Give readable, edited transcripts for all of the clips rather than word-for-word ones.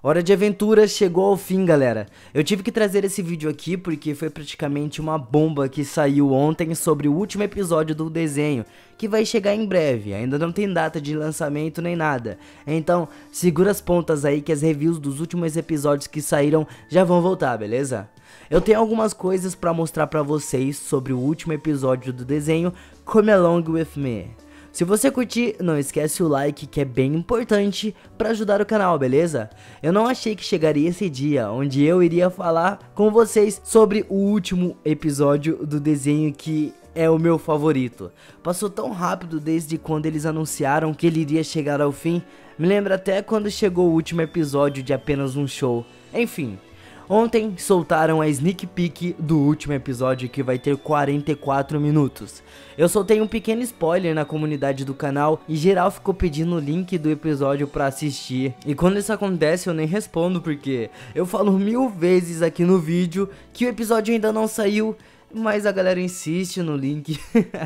Hora de Aventura chegou ao fim, galera. Eu tive que trazer esse vídeo aqui porque foi praticamente uma bomba que saiu ontem sobre o último episódio do desenho, que vai chegar em breve. Ainda não tem data de lançamento nem nada. Então, segura as pontas aí que as reviews dos últimos episódios que saíram já vão voltar, beleza? Eu tenho algumas coisas pra mostrar pra vocês sobre o último episódio do desenho Come Along With Me. Se você curtir, não esquece o like, que é bem importante para ajudar o canal, beleza? Eu não achei que chegaria esse dia onde eu iria falar com vocês sobre o último episódio do desenho que é o meu favorito. Passou tão rápido desde quando eles anunciaram que ele iria chegar ao fim. Me lembra até quando chegou o último episódio de apenas um show. Enfim. Ontem soltaram a sneak peek do último episódio, que vai ter 44 minutos. Eu soltei um pequeno spoiler na comunidade do canal e geral ficou pedindo o link do episódio pra assistir. E quando isso acontece eu nem respondo porque eu falo 1000 vezes aqui no vídeo que o episódio ainda não saiu, mas a galera insiste no link.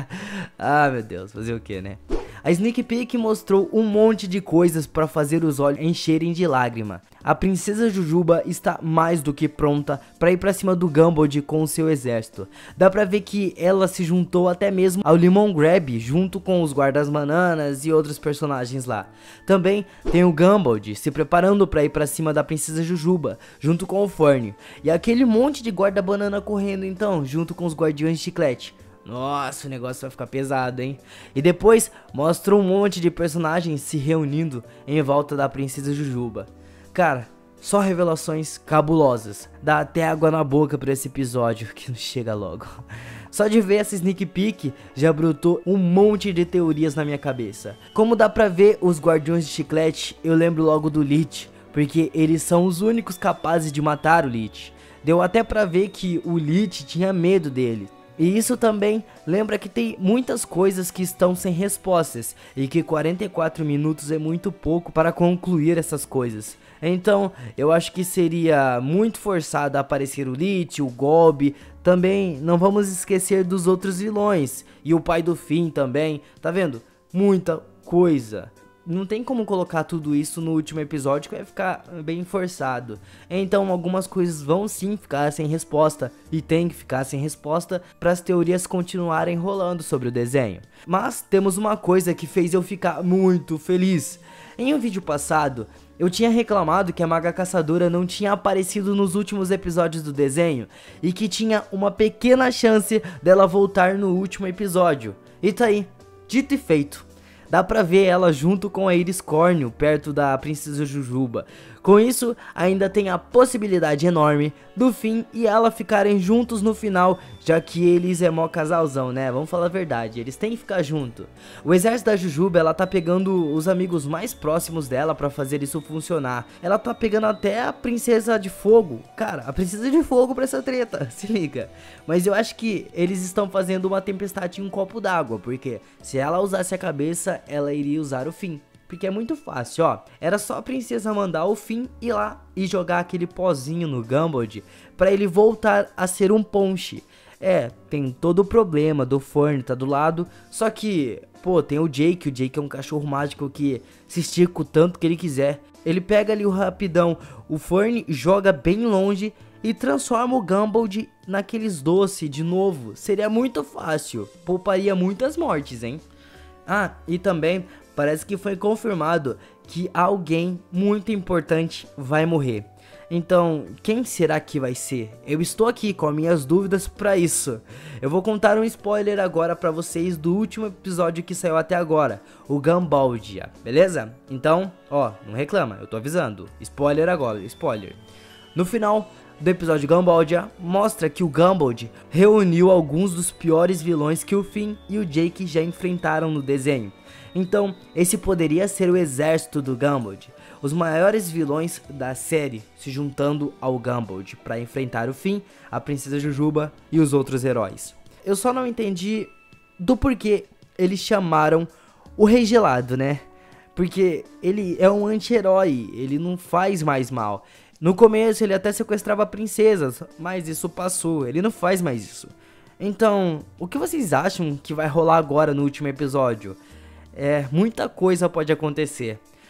Ah, meu Deus, fazer o que, né? A sneak peek mostrou um monte de coisas para fazer os olhos encherem de lágrima. A princesa Jujuba está mais do que pronta para ir para cima do Gumball com o seu exército. Dá pra ver que ela se juntou até mesmo ao Lemon Grab junto com os guardas bananas e outros personagens lá. Também tem o Gumball se preparando para ir para cima da princesa Jujuba junto com o Fern. E aquele monte de guarda banana correndo então junto com os guardiões de chiclete. Nossa, o negócio vai ficar pesado, hein? E depois mostra um monte de personagens se reunindo em volta da princesa Jujuba. Cara, só revelações cabulosas. Dá até água na boca pra esse episódio que não chega logo. Só de ver essa sneak peek já brotou um monte de teorias na minha cabeça. Como dá pra ver os guardiões de chiclete, eu lembro logo do Lich, porque eles são os únicos capazes de matar o Lich. Deu até pra ver que o Lich tinha medo dele. E isso também lembra que tem muitas coisas que estão sem respostas e que 44 minutos é muito pouco para concluir essas coisas. Então eu acho que seria muito forçado a aparecer o Lich, o Gob. Também não vamos esquecer dos outros vilões e o pai do Finn também, tá vendo? Muita coisa. Não tem como colocar tudo isso no último episódio, que vai ficar bem forçado. Então algumas coisas vão sim ficar sem resposta, e tem que ficar sem resposta para as teorias continuarem rolando sobre o desenho. Mas temos uma coisa que fez eu ficar muito feliz. Em um vídeo passado, eu tinha reclamado que a Maga Caçadora não tinha aparecido nos últimos episódios do desenho, e que tinha uma pequena chance dela voltar no último episódio. E tá aí, dito e feito. Dá pra ver ela junto com a Iris Córneo, perto da princesa Jujuba. Com isso, ainda tem a possibilidade enorme do Finn e ela ficarem juntos no final, já que eles é mó casalzão, né? Vamos falar a verdade, eles têm que ficar junto. O exército da Jujuba, ela tá pegando os amigos mais próximos dela pra fazer isso funcionar. Ela tá pegando até a princesa de fogo. Cara, a princesa de fogo pra essa treta, se liga. Mas eu acho que eles estão fazendo uma tempestade em um copo d'água, porque se ela usasse a cabeça, ela iria usar o Finn. Porque é muito fácil, ó. Era só a princesa mandar o Finn ir lá e jogar aquele pozinho no Gumball pra ele voltar a ser um Ponche. É, tem todo o problema do Fern tá do lado. Só que, pô, tem o Jake é um cachorro mágico que se estica o tanto que ele quiser. Ele pega ali o rapidão, o Fern joga bem longe e transforma o Gumball naqueles doces de novo. Seria muito fácil, pouparia muitas mortes, hein? Ah, e também parece que foi confirmado que alguém muito importante vai morrer. Então, quem será que vai ser? Eu estou aqui com as minhas dúvidas pra isso. Eu vou contar um spoiler agora pra vocês do último episódio que saiu até agora, o Gambaldia, beleza? Então, ó, não reclama, eu tô avisando. Spoiler agora, spoiler. No final do episódio Gambaldia, mostra que o Gumball reuniu alguns dos piores vilões que o Finn e o Jake já enfrentaram no desenho. Então, esse poderia ser o exército do Gumball, os maiores vilões da série se juntando ao Gumball para enfrentar o Finn, a princesa Jujuba e os outros heróis. Eu só não entendi do porquê eles chamaram o Rei Gelado, né? Porque ele é um anti-herói, ele não faz mais mal. No começo ele até sequestrava princesas, mas isso passou, ele não faz mais isso. Então, o que vocês acham que vai rolar agora no último episódio? Muita coisa pode acontecer.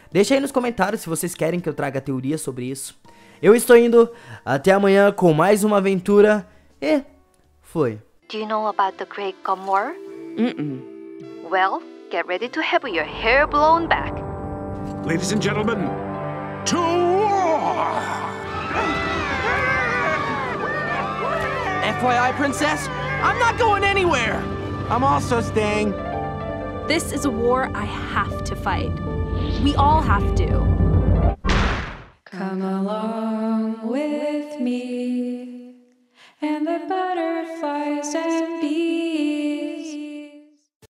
Deixa aí nos comentários se vocês querem que eu traga teoria sobre isso. Eu estou indo, até amanhã com mais uma aventura e foi. Do you know about the Great Gum War? Well, get ready to have your hair blown back. Ladies and gentlemen, to war! FYI, Princess, I'm not going anywhere! I'm also staying. This is a war I have to fight. We all have to.